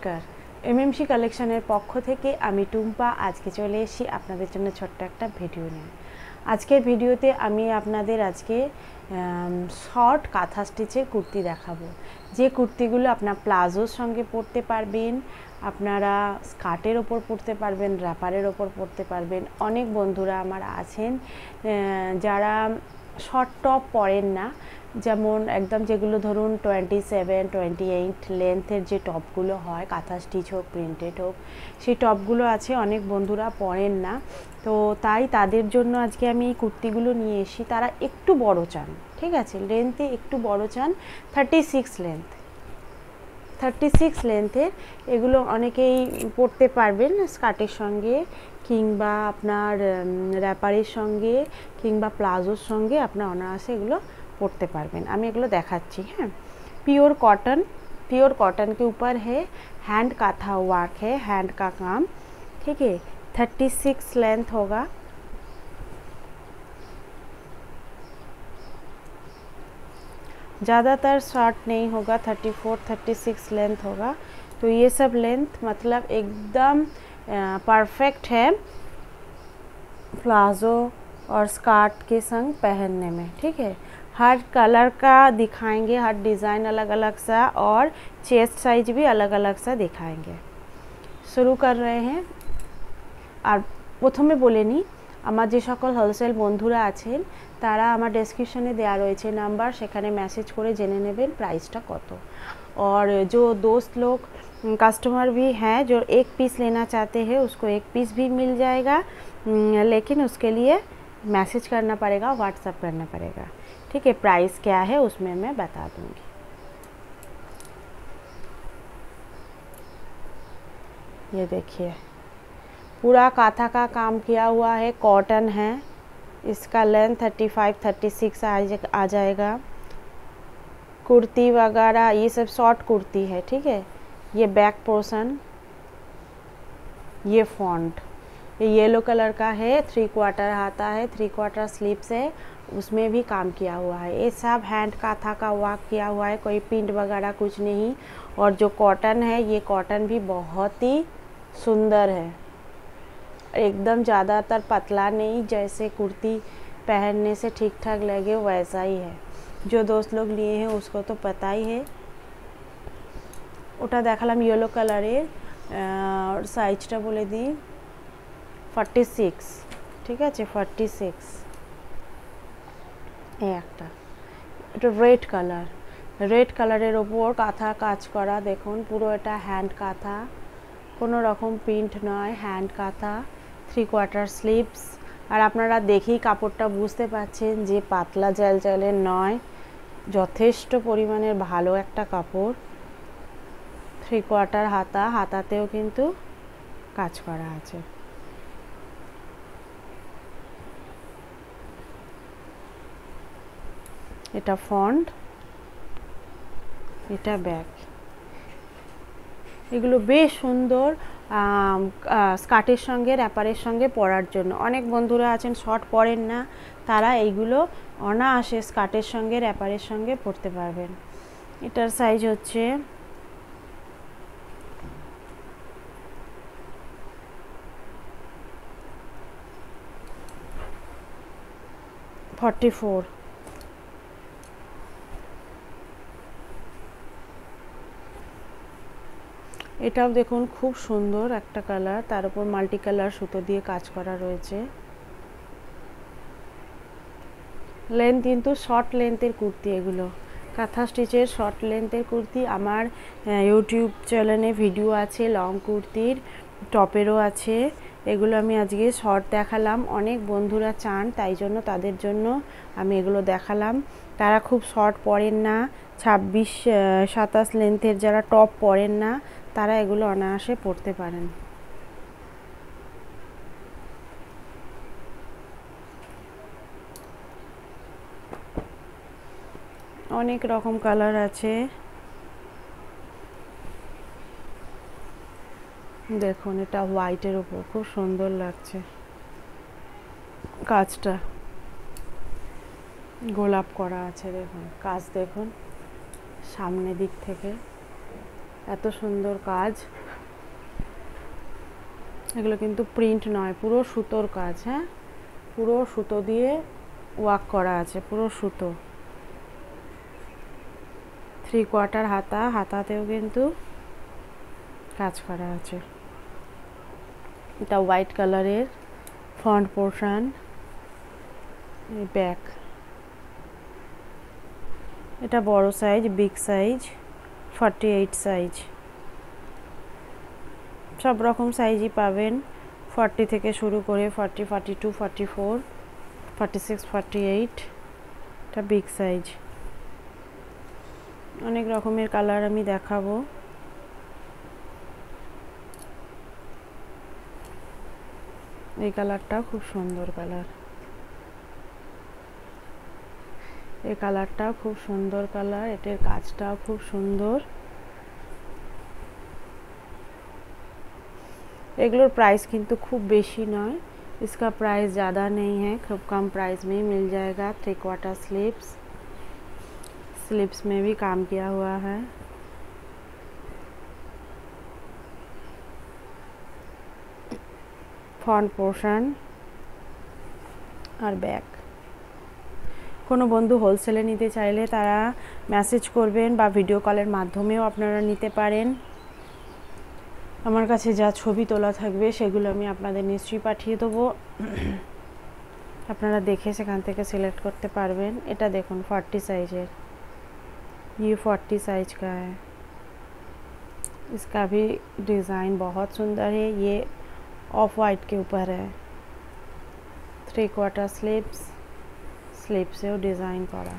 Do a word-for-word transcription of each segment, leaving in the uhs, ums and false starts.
নমস্কার, এমএমসি কালেকশনের পক্ষ থেকে আমি টুম্পা আজকে চলে এসেছি আপনাদের জন্য ছোট্ট একটা ভিডিও নিয়ে। আজকের ভিডিওতে আমি আপনাদের আজকে শর্ট কাঁথা স্টিচের কুর্তি দেখাবো, যে কুর্তিগুলো আপনার প্লাজোর সঙ্গে পরতে পারবেন, আপনারা স্কার্টের ওপর পরতে পারবেন, র্যাপারের ওপর পরতে পারবেন। অনেক বন্ধুরা আমার আছেন যারা শর্ট টপ পরেন না, যেমন একদম যেগুলো ধরুন টোয়েন্টি সেভেন টোয়েন্টি এইট লেন্থের যে টপগুলো হয়, কাঁথা স্টিচ হোক প্রিন্টেড হোক, সেই টপগুলো আছে, অনেক বন্ধুরা পরেন না। তো তাই তাদের জন্য আজকে আমি এই কুর্তিগুলো নিয়ে এসি। তারা একটু বড় চান, ঠিক আছে, লেন্থে একটু বড় চান, thirty six length thirty six লেন্থের এগুলো অনেকেই পরতে পারবেন স্কার্টের সঙ্গে, কিংবা আপনার র্যাপারের সঙ্গে, কিংবা প্লাজোর সঙ্গে আপনার অনায়াসে এগুলো পরতে পারবেন। আমি এগুলো দেখাচ্ছি। হ্যাঁ, प्योर कॉटन प्योर कॉटन के ऊपर है, हैंड काथा वर्क है, हैंड का काम, ठीक है। थर्टी सिक्स लेंथ होगा, ज़्यादातर शॉर्ट नहीं होगा, thirty four thirty six length होगा। तो ये सब लेंथ मतलब एकदम परफेक्ट है प्लाजो और स्कर्ट के संग पहनने में, ठीक है। हर कलर का दिखाएंगे, हर डिज़ाइन अलग अलग सा, और चेस्ट साइज भी अलग अलग सा दिखाएंगे। शुरू कर रहे हैं। আর প্রথমে বলে নিই, আমার যে সকল হোলসেল বন্ধুরা আছেন তারা আমার ডেসক্রিপশনে দেওয়া রয়েছে নাম্বার, সেখানে মেসেজ করে জেনে নেবেন प्राइसটা কত। और जो दोस्त लोग कस्टमर भी हैं जो एक पीस लेना चाहते हैं, उसको एक पीस भी मिल जाएगा, लेकिन उसके लिए मैसेज करना पड़ेगा, व्हाट्सएप करना पड़ेगा, ठीक है। प्राइस क्या है उसमें मैं बता दूंगी। ये देखिए, पूरा काथा का काम किया हुआ है, कॉटन है, इसका length thirty five thirty six आ जाएगा। कुर्ती वगैरह ये सब शॉर्ट कुर्ती है, ठीक है। ये बैक पोर्शन, ये फॉन्ट, ये येलो कलर का है, थ्री क्वार्टर आता है, थ्री क्वार्टर स्लीव्स है, उसमें भी काम किया हुआ है। ये सब हैंड काथा का वर्क किया हुआ है, कोई प्रिंट वगैरह कुछ नहीं। और जो कॉटन है, ये कॉटन भी बहुत ही सुंदर है, एकदम ज़्यादातर पतला नहीं, जैसे कुर्ती पहनने से ठीक ठाक लगे वैसा ही है। जो दोस्त लोग लिए हैं उसको तो पता ही है। ওটা দেখালাম ইয়েলো কালারের, সাইজটা বলে দিই ফর্টি সিক্স, ঠিক আছে, ফর্টি সিক্স। এই একটা, এটা রেড কালার, রেড কালারের ওপর কাঁথা কাজ করা, দেখুন পুরো এটা হ্যান্ড কাঁথা, কোনো রকম প্রিন্ট নয়, হ্যান্ড কাঁথা, থ্রি কোয়ার্টার স্লিভস। আর আপনারা দেখেই কাপড়টা বুঝতে পারছেন যে পাতলা জ্যালজ্যালের নয়, যথেষ্ট পরিমাণের ভালো একটা কাপড়। থ্রি কোয়ার্টার হাতা, হাতাতেও কিন্তু কাজ করা আছে। এটা ফন্ট, এটা ব্যাক, এগুলো বেশ সুন্দর স্কার্টের সঙ্গে র্যাপারের সঙ্গে পরার জন্য। অনেক বন্ধুরা আছেন শর্ট পরেন না, তারা এইগুলো অনায়াসে স্কার্টের সঙ্গে র্যাপারের সঙ্গে পরতে পারবেন। এটার সাইজ হচ্ছে ফর্টি ফোর। এটাও দেখুন খুব সুন্দর একটা কালার, তার উপর মাল্টি কালার সুতো দিয়ে কাজ করা রয়েছে। লেন্থ কিন্তু শর্ট লেন্থের কুর্তি, এগুলো কাঁথা স্টিচের শর্ট লেন্থের কুর্তি। আমার ইউটিউব চ্যানেলে ভিডিও আছে লং কুর্তির, টপেরও আছে। এগুলো আমি আজকে শর্ট দেখালাম, অনেক বন্ধুরা চান, তাই জন্য তাদের জন্য আমি এগুলো দেখালাম। তারা খুব শর্ট পরেন না, ছাব্বিশ সাতাশ লেন্থের যারা টপ পরেন না, তারা এগুলো অনায়াসে পরতে পারেন। অনেক রকম কালার আছে, দেখুন এটা হোয়াইটের উপর খুব সুন্দর লাগছে, কাজটা গোলাপ করা আছে, দেখুন কাজ, দেখুন সামনে দিক থেকে এত সুন্দর কাজ। এগুলো কিন্তু প্রিন্ট নয়, পুরো সুতোর কাজ। হ্যাঁ, পুরো সুতো দিয়ে ওয়ার্ক করা আছে, পুরো সুতো। থ্রি কোয়ার্টার হাতা, হাতাতেও কিন্তু কাজ করা আছে। এটা হোয়াইট কালারের ফ্রন্ট পোর্শন, ব্যাক। এটা বড় size, big size, forty eight size. সব রকম সাইজই পাবেন, ফর্টি থেকে শুরু করে forty, forty two, forty four, forty six, forty eight. এটা বিগ সাইজ। অনেক রকমের কালার আমি দেখাবো। এই কালারটাও খুব সুন্দর কালার, এই কালারটাও খুব সুন্দর কালার। এটার কাজটাও খুব সুন্দর। एगलोर प्राइस किंतु खूब बेशी नय, इसका प्राइस ज़्यादा नहीं है, खूब कम प्राइस में ही मिल जाएगा। थ्री क्वार्टर स्लीव्स, स्लीव्स में भी काम किया हुआ है। फ्रंट पोर्शन और बैक। কোনো বন্ধু হোলসেলে নিতে চাইলে তারা মেসেজ করবেন বা ভিডিও কলের মাধ্যমেও আপনারা নিতে পারেন। আমার কাছে যা ছবি তোলা থাকবে সেগুলো আমি আপনাদের নিশ্চয়ই পাঠিয়ে দেবো, আপনারা দেখে সেখান থেকে সিলেক্ট করতে পারবেন। এটা দেখুন फोर्टी साइजेर, ये फोर्टी साइज का है। इसका भी डिज़ाइन बहुत सुंदर है। ये ऑफ वाइट के ऊपर है। थ्री क्वार्टर स्लीव्स, स्लीव से वो डिज़ाइन करा।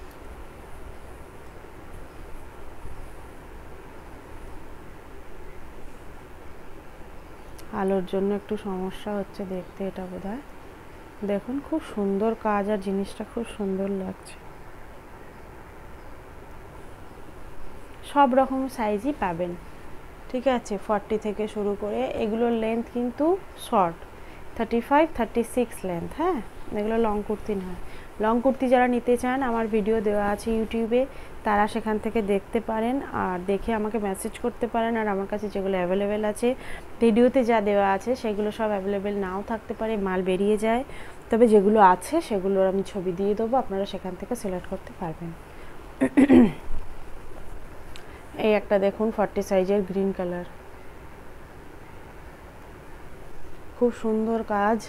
আলোর জন্য একটু সমস্যা হচ্ছে দেখতে, এটা বোধহয়। দেখুন খুব সুন্দর কাজ আর জিনিসটা খুব সুন্দর লাগছে। সব রকম সাইজই পাবেন, ঠিক আছে। ফর্টি থেকে শুরু করে, এগুলোর লেন্থ কিন্তু short, thirty five, thirty six length. হ্যাঁ, এগুলো লং কুর্তি নয়। লং কুর্তি যারা নিতে চান আমার ভিডিও দেওয়া আছে ইউটিউবে, তারা সেখান থেকে দেখতে পারেন আর দেখে আমাকে মেসেজ করতে পারেন। আর আমার কাছে যেগুলো অ্যাভেলেবেল আছে, ভিডিওতে যা দেওয়া আছে সেগুলো সব অ্যাভেলেবেল নাও থাকতে পারে, মাল বেরিয়ে যায়। তবে যেগুলো আছে সেগুলোর আমি ছবি দিয়ে দেবো, আপনারা সেখান থেকে সিলেক্ট করতে পারবেন। এই একটা দেখুন ফর্টি সাইজের গ্রিন কালার, খুব সুন্দর কাজ।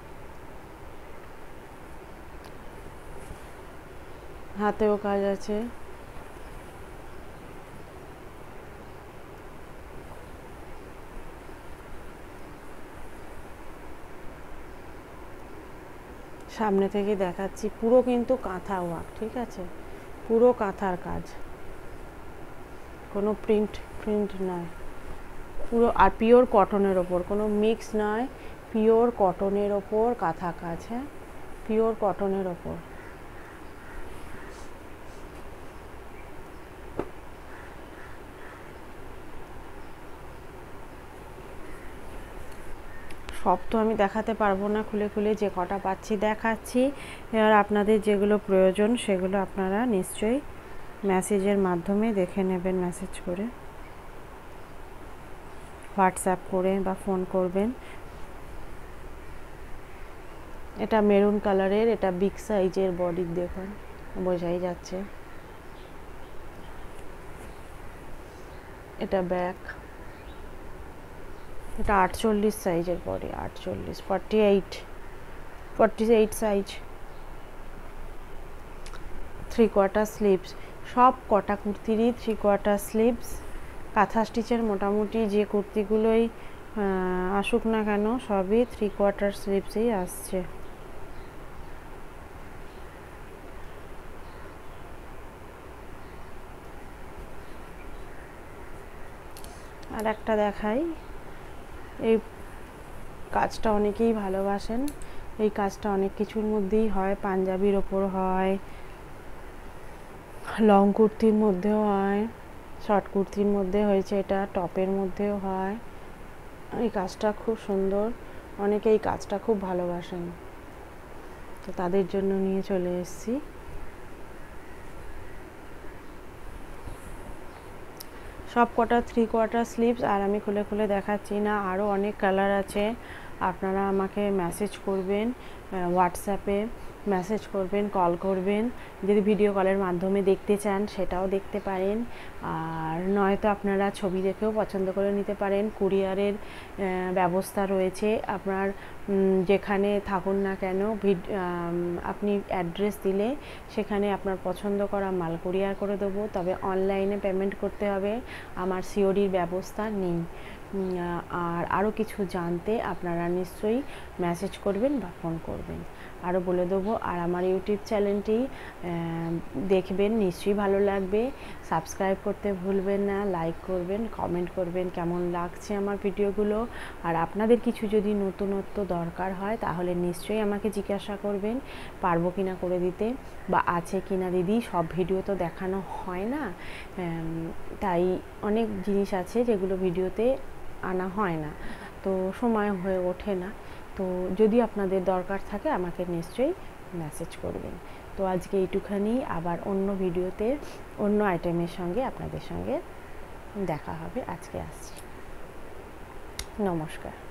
হাতেও কাজ আছে। সামনে থেকে দেখাচ্ছি, পুরো কিন্তু কাঁথা ওয়ার্ক, ঠিক আছে। পুরো কাঁথার কাজ, কোনো প্রিন্ট প্রিন্ট নয়, পুরো। আর পিওর কটনের ওপর, কোনো মিক্স নয়, পিওর কটনের ওপর কাঁথা কাজ। হ্যাঁ, পিওর কটনের ওপর। সব তো আমি দেখাতে পারবো না খুলে খুলে, যে কটা পাচ্ছি দেখাচ্ছি। এবার আপনাদের যেগুলো প্রয়োজন সেগুলো আপনারা নিশ্চয়ই মেসেজের মাধ্যমে দেখে নেবেন, মেসেজ করে, হোয়াটসঅ্যাপ করে বা ফোন করবেন। এটা মেরুন কালারের, এটা বিগ সাইজের বডি, দেখুন বোঝাই যাচ্ছে। এটা ব্যাক, এটা আটচল্লিশ সাইজের বডি, আটচল্লিশ, forty eight, forty eight size. Three quarter sleeves, সব কটা কুর্তিরই থ্রি কোয়ার্টার স্লিভস। কাঁথা স্টিচের মোটামুটি যে কুর্তিগুলোই আসুক না কেন সবই থ্রি কোয়ার্টার স্লিভসেই আসছে। আর একটা দেখাই, এই কাজটা অনেকেই ভালোবাসেন। এই কাজটা অনেক কিছুর মধ্যেই হয়, পাঞ্জাবির ওপর হয়, লং কুর্তির মধ্যেও হয়, শর্ট কুর্তির মধ্যে হয়েছে, এটা টপের মধ্যেও হয়। এই কাজটা খুব সুন্দর, অনেকে এই কাজটা খুব ভালোবাসেন, তো তাদের জন্য নিয়ে চলে এসেছি। সব কটা থ্রি কোয়ার্টার স্লিভস, আর আমি খুলে খুলে দেখাচ্ছি না, আরও অনেক কালার আছে। আপনারা আমাকে মেসেজ করবেন, হোয়াটসঅ্যাপে মেসেজ করবেন, কল করবেন। যদি ভিডিও কলের মাধ্যমে দেখতে চান সেটাও দেখতে পারেন, আর নয়তো আপনারা ছবি দেখেও পছন্দ করে নিতে পারেন। কুরিয়ারের ব্যবস্থা রয়েছে, আপনার যেখানে থাকুন না কেন আপনি অ্যাড্রেস দিলে সেখানে আপনার পছন্দ করা মাল কুরিয়ার করে দেবো। তবে অনলাইনে পেমেন্ট করতে হবে, আমার সিওডির ব্যবস্থা নেই। আর আরও কিছু জানতে আপনারা নিশ্চয়ই মেসেজ করবেন বা ফোন করবেন, আরও বলে দেবো। আর আমার ইউটিউব চ্যানেলটি দেখবেন, নিশ্চয়ই ভালো লাগবে। সাবস্ক্রাইব করতে ভুলবেন না, লাইক করবেন, কমেন্ট করবেন কেমন লাগছে আমার ভিডিওগুলো। আর আপনাদের কিছু যদি নতুনত্ব দরকার হয় তাহলে নিশ্চয়ই আমাকে জিজ্ঞাসা করবেন, পারবো কিনা করে দিতে, বা আছে কিনা দিদি। সব ভিডিও তো দেখানো হয় না, তাই অনেক জিনিস আছে যেগুলো ভিডিওতে আনা হয় না, তো সময় হয়ে ওঠে না। তো যদি আপনাদের দরকার থাকে আমাকে নিশ্চয়ই মেসেজ করবেন। তো আজকে এইটুখানি, আবার অন্য ভিডিওতে অন্য আইটেমের সঙ্গে আপনাদের সঙ্গে দেখা হবে। আজকে আসছি, নমস্কার।